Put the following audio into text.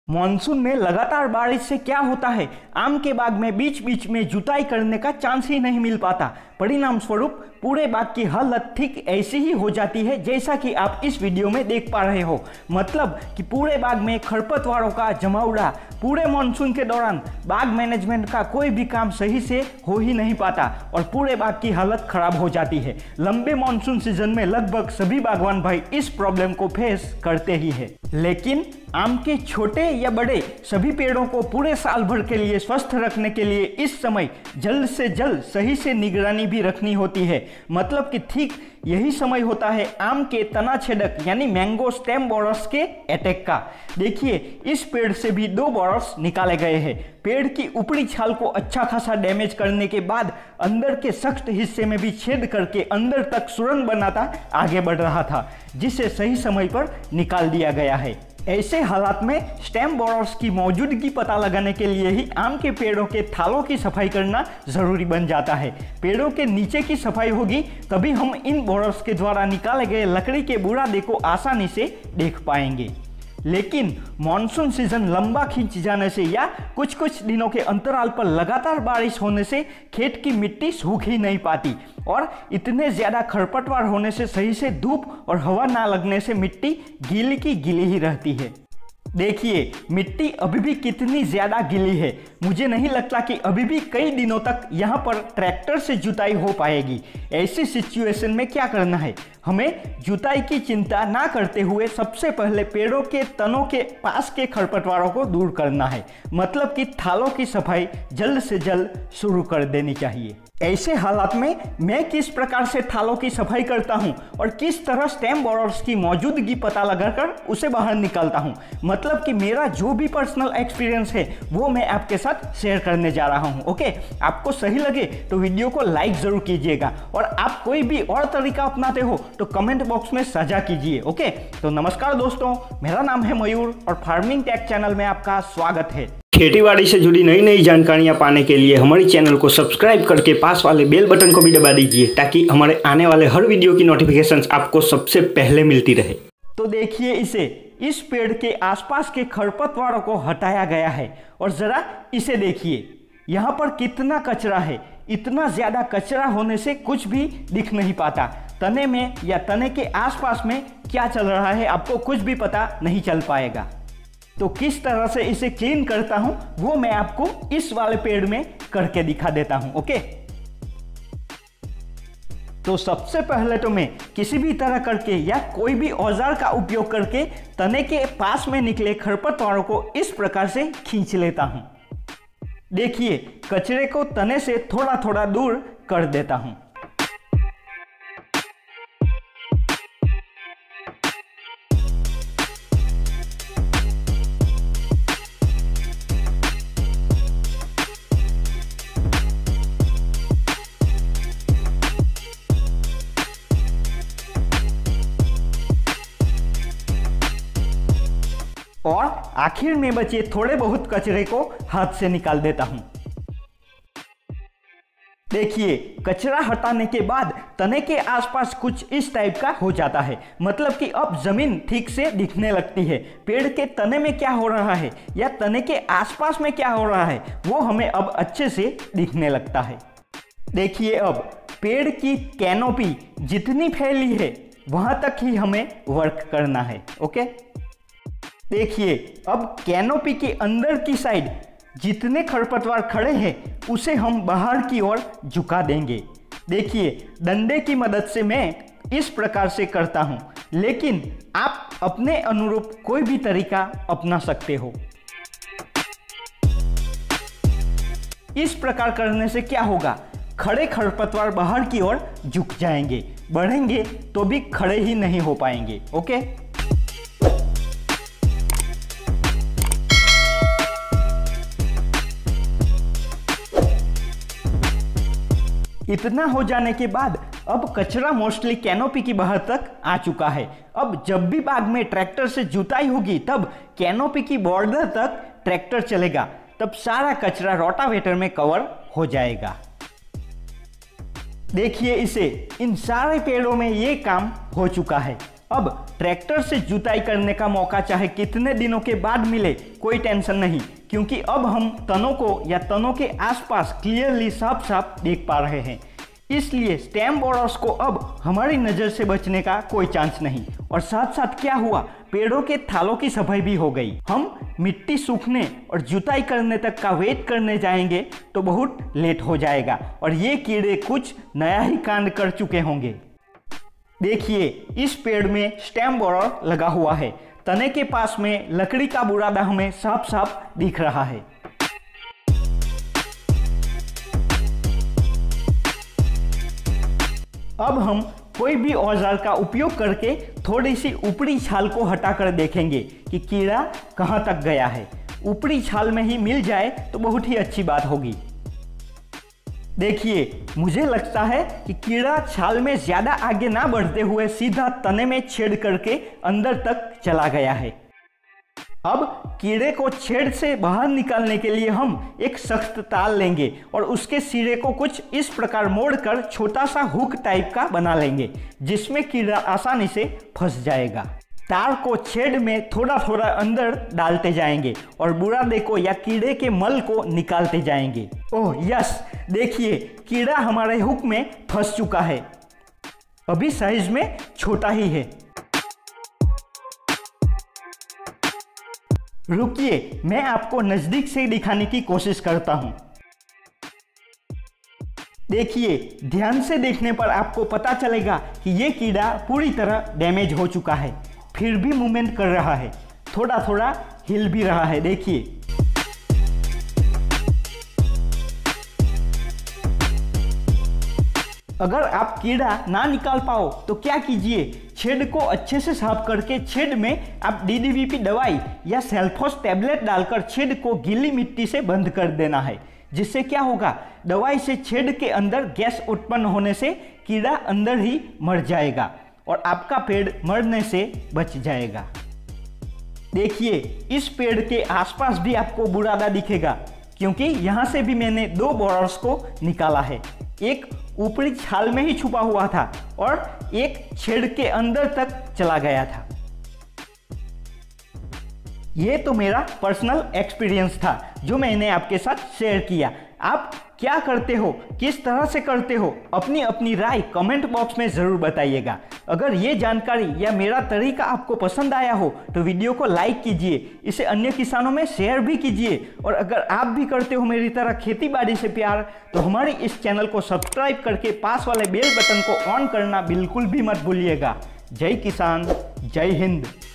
Monsoon में लगातार बारिश से क्या होता है, आम के बाग में बीच बीच में जुताई करने का चांस ही नहीं मिल पाता। परिणाम स्वरूप पूरे बाग की हालत ठीक ऐसी ही हो जाती है जैसा कि आप इस वीडियो में देख पा रहे हो। मतलब कि पूरे बाग में खरपतवारों का जमावड़ा। पूरे मॉनसून के दौरान बाग मैनेजमेंट का कोई भी काम सही से हो ही नहीं पाता और पूरे बाग की हालत खराब हो जाती है। लंबे मॉनसून सीजन में लगभग सभी बागवान भाई इस प्रॉब्लम को फेस करते ही है। लेकिन आम के छोटे या बड़े सभी पेड़ों को पूरे साल भर के लिए स्वस्थ रखने के लिए इस समय जल्द से जल्द सही से निगरानी भी रखनी होती है। मतलब कि ठीक यही समय होता है आम के तना छेदक यानी मैंगो स्टेम बोरर्स के अटैक का। देखिए, इस पेड़ से भी 2 बोरर्स निकाले गए हैं। पेड़ की ऊपरी छाल को अच्छा खासा डैमेज करने के बाद अंदर के सख्त हिस्से में भी छेद करके अंदर तक सुरंग बनाता आगे बढ़ रहा था, जिसे सही समय पर निकाल दिया गया है। ऐसे हालात में स्टेम बोरर्स की मौजूदगी पता लगाने के लिए ही आम के पेड़ों के थालों की सफाई करना जरूरी बन जाता है। पेड़ों के नीचे की सफाई होगी तभी हम इन बोरर्स के द्वारा निकाले गए लकड़ी के बुरादे को आसानी से देख पाएंगे। लेकिन मॉनसून सीजन लंबा खींच जाने से या कुछ कुछ दिनों के अंतराल पर लगातार बारिश होने से खेत की मिट्टी सूख ही नहीं पाती और इतने ज़्यादा खरपतवार होने से सही से धूप और हवा ना लगने से मिट्टी गीली की गीली ही रहती है। देखिए, मिट्टी अभी भी कितनी ज़्यादा गीली है। मुझे नहीं लगता कि अभी भी कई दिनों तक यहाँ पर ट्रैक्टर से जुताई हो पाएगी। ऐसी सिचुएशन में क्या करना है, हमें जुताई की चिंता ना करते हुए सबसे पहले पेड़ों के तनों के पास के खरपतवारों को दूर करना है। मतलब कि थालों की सफाई जल्द से जल्द शुरू कर देनी चाहिए। ऐसे हालात में मैं किस प्रकार से थालों की सफाई करता हूं और किस तरह स्टेम बोरर्स की मौजूदगी पता लगाकर उसे बाहर निकालता हूं, मतलब कि मेरा जो भी पर्सनल एक्सपीरियंस है वो मैं आपके साथ शेयर करने जा रहा हूं। ओके, आपको सही लगे तो वीडियो को लाइक जरूर कीजिएगा और आप कोई भी और तरीका अपनाते हो तो कमेंट बॉक्स में साझा कीजिए। ओके, तो नमस्कार दोस्तों, मेरा नाम है मयूर और फार्मिंग टेक चैनल में आपका स्वागत है। खेतीबाड़ी से जुड़ी नई नई जानकारियां पाने के लिए हमारे चैनल को सब्सक्राइब करके पास वाले बेल बटन को भी दबा दीजिए ताकि हमारे आने वाले हर वीडियो की नोटिफिकेशंस आपको सबसे पहले मिलती रहे। तो देखिए, इस पेड़ के आसपास के खरपतवारों को हटाया गया है और ज़रा इसे देखिए, यहाँ पर कितना कचरा है। इतना ज़्यादा कचरा होने से कुछ भी दिख नहीं पाता। तने में या तने के आसपास में क्या चल रहा है आपको कुछ भी पता नहीं चल पाएगा। तो किस तरह से इसे क्लीन करता हूं वो मैं आपको इस वाले पेड़ में करके दिखा देता हूं। ओके, तो सबसे पहले तो मैं किसी भी तरह करके या कोई भी औजार का उपयोग करके तने के पास में निकले खरपतवारों को इस प्रकार से खींच लेता हूं। देखिए, कचरे को तने से थोड़ा थोड़ा दूर कर देता हूं। और आखिर में बचे थोड़े बहुत कचरे को हाथ से निकाल देता हूं। देखिए, कचरा हटाने के बाद तने के आसपास कुछ इस टाइप का हो जाता है। मतलब कि अब जमीन ठीक से दिखने लगती है। पेड़ के तने में क्या हो रहा है या तने के आसपास में क्या हो रहा है वो हमें अब अच्छे से दिखने लगता है। देखिए, अब पेड़ की कैनोपी जितनी फैली है वहां तक ही हमें वर्क करना है। ओके, देखिए, अब कैनोपी के अंदर की साइड जितने खरपतवार खड़े हैं उसे हम बाहर की ओर झुका देंगे। देखिए, डंडे की मदद से मैं इस प्रकार से करता हूं, लेकिन आप अपने अनुरूप कोई भी तरीका अपना सकते हो। इस प्रकार करने से क्या होगा, खड़े खरपतवार बाहर की ओर झुक जाएंगे, बढ़ेंगे तो भी खड़े ही नहीं हो पाएंगे। ओके, इतना हो जाने के बाद अब कचरा मोस्टली कैनोपी की बाहर तक आ चुका है। अब जब भी बाग में ट्रैक्टर से जुताई होगी तब कैनोपी की बॉर्डर तक ट्रैक्टर चलेगा, तब सारा कचरा रोटावेटर में कवर हो जाएगा। देखिए, इन सारे पेड़ों में ये काम हो चुका है। अब ट्रैक्टर से जुताई करने का मौका चाहे कितने दिनों के बाद मिले कोई टेंशन नहीं, क्योंकि अब हम तनों को या तनों के आसपास क्लियरली साफ साफ देख पा रहे हैं। इसलिए स्टेम बोरर्स को अब हमारी नज़र से बचने का कोई चांस नहीं। और साथ साथ क्या हुआ, पेड़ों के थालों की सफाई भी हो गई। हम मिट्टी सूखने और जुताई करने तक का वेट करने जाएंगे तो बहुत लेट हो जाएगा और ये कीड़े कुछ नया ही कांड कर चुके होंगे। देखिए, इस पेड़ में स्टेम बोरर लगा हुआ है। तने के पास में लकड़ी का बुरादा हमें साफ साफ दिख रहा है। अब हम कोई भी औजार का उपयोग करके थोड़ी सी ऊपरी छाल को हटाकर देखेंगे कि कीड़ा कहाँ तक गया है। ऊपरी छाल में ही मिल जाए तो बहुत ही अच्छी बात होगी। देखिए, मुझे लगता है कि कीड़ा छाल में ज़्यादा आगे ना बढ़ते हुए सीधा तने में छेद करके अंदर तक चला गया है। अब कीड़े को छेद से बाहर निकालने के लिए हम एक सख्त तार लेंगे और उसके सिरे को कुछ इस प्रकार मोड़कर छोटा सा हुक टाइप का बना लेंगे, जिसमें कीड़ा आसानी से फंस जाएगा। तार को छेद में थोड़ा थोड़ा अंदर डालते जाएंगे और बुरादे को या कीड़े के मल को निकालते जाएंगे। ओह यस, देखिए कीड़ा हमारे हुक में फंस चुका है। अभी साइज में छोटा ही है। रुकिए, मैं आपको नजदीक से दिखाने की कोशिश करता हूं। देखिए, ध्यान से देखने पर आपको पता चलेगा कि ये कीड़ा पूरी तरह डैमेज हो चुका है, फिर भी मूवमेंट कर रहा है, थोड़ा थोड़ा हिल भी रहा है। देखिए, अगर आप कीड़ा ना निकाल पाओ तो क्या कीजिए, छेद को अच्छे से साफ करके छेद में आप DDVP दवाई या सेल्फोस टैबलेट डालकर छेद को गीली मिट्टी से बंद कर देना है। जिससे क्या होगा, दवाई से छेद के अंदर गैस उत्पन्न होने से कीड़ा अंदर ही मर जाएगा और आपका पेड़ मरने से बच जाएगा। देखिए, इस पेड़ के आसपास भी आपको बुरादा दिखेगा, क्योंकि यहाँ से भी मैंने 2 बोरर्स को निकाला है। एक ऊपरी छाल में ही छुपा हुआ था और एक छेद के अंदर तक चला गया था। ये तो मेरा पर्सनल एक्सपीरियंस था जो मैंने आपके साथ शेयर किया। आप क्या करते हो, किस तरह से करते हो, अपनी अपनी राय कमेंट बॉक्स में ज़रूर बताइएगा। अगर ये जानकारी या मेरा तरीका आपको पसंद आया हो तो वीडियो को लाइक कीजिए, इसे अन्य किसानों में शेयर भी कीजिए। और अगर आप भी करते हो मेरी तरह खेती बाड़ी से प्यार, तो हमारी इस चैनल को सब्सक्राइब करके पास वाले बेल बटन को ऑन करना बिल्कुल भी मत भूलिएगा। जय किसान, जय हिंद।